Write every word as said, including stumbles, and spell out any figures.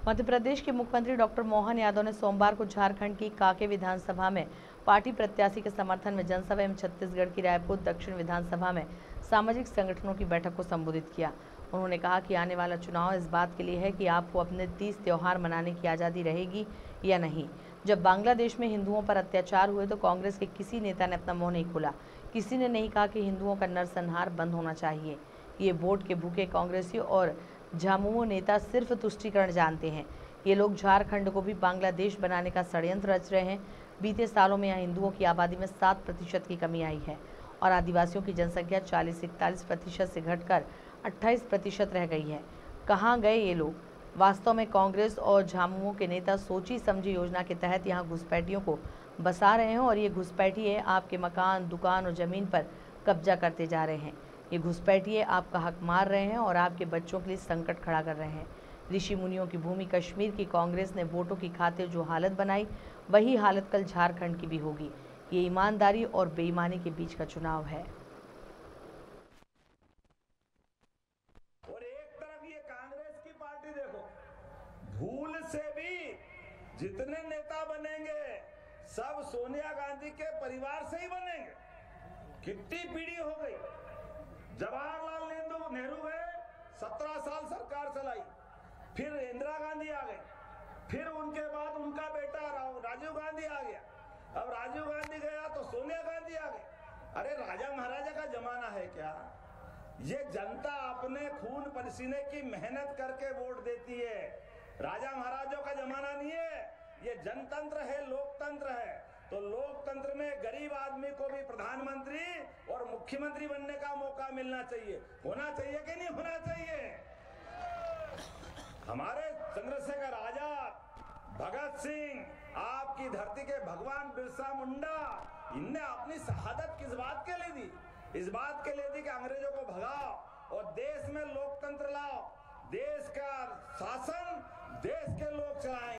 मध्य प्रदेश के मुख्यमंत्री डॉक्टर मोहन यादव ने सोमवार को झारखंड की कांके विधानसभा में पार्टी प्रत्याशी के समर्थन में जनसभा एवं छत्तीसगढ़ की रायपुर दक्षिण विधानसभा में सामाजिक संगठनों की बैठक को संबोधित किया। उन्होंने कहा कि आने वाला चुनाव इस बात के लिए है कि आपको अपने तीस त्योहार मनाने की आज़ादी रहेगी या नहीं। जब बांग्लादेश में हिंदुओं पर अत्याचार हुए तो कांग्रेस के किसी नेता ने अपना मुंह नहीं खोला। किसी ने नहीं कहा कि हिंदुओं का नरसंहार बंद होना चाहिए। ये वोट के भूखे कांग्रेसियों और झामुमो नेता सिर्फ तुष्टीकरण जानते हैं। ये लोग झारखंड को भी बांग्लादेश बनाने का षड्यंत्र रच रहे हैं। बीते सालों में यहाँ हिंदुओं की आबादी में सात प्रतिशत की कमी आई है और आदिवासियों की जनसंख्या चालीस से इकतालीस प्रतिशत से घटकर अट्ठाईस प्रतिशत रह गई है। कहाँ गए ये लोग? वास्तव में कांग्रेस और झामुमो के नेता सोची समझी योजना के तहत यहाँ घुसपैठियों को बसा रहे हैं और ये घुसपैठिए आपके मकान, दुकान और जमीन पर कब्जा करते जा रहे हैं। ये घुसपैठिए आपका हक मार रहे हैं और आपके बच्चों के लिए संकट खड़ा कर रहे हैं। ऋषि मुनियों की भूमि कश्मीर की कांग्रेस ने वोटों की खातिर जो हालत बनाई, वही हालत कल झारखंड की भी होगी। ये ईमानदारी और बेईमानी के बीच का चुनाव है। और एक तरफ ये कांग्रेस की पार्टी देखो, भूल से भी जितने नेता बनेंगे सब सोनिया गांधी के परिवार से ही बनेंगे। कितनी पीढ़ी हो गई। जवाहरलाल नेहरू नेहरू गए, सत्रह साल सरकार चलाई, फिर इंदिरा गांधी आ गई, फिर उनके बाद उनका बेटा राजीव गांधी आ गया, अब राजीव गांधी गया तो सोनिया गांधी आ गई। अरे राजा महाराजा का जमाना है क्या? ये जनता अपने खून पसीने की मेहनत करके वोट देती है। राजा महाराजों का जमाना नहीं है, ये जनतंत्र है, लोकतंत्र है। तो लोकतंत्र में गरीब आदमी को भी प्रधानमंत्री और मुख्यमंत्री बनने का मौका मिलना चाहिए। होना चाहिए कि नहीं होना चाहिए? हमारे चंद्रशेखर आजाद, भगत सिंह, आपकी धरती के भगवान बिरसा मुंडा, इनने अपनी शहादत किस बात के लिए दी? इस बात के लिए दी कि अंग्रेजों को भगाओ और देश में लोकतंत्र लाओ। देश का शासन देश के लोग चलाएंगे।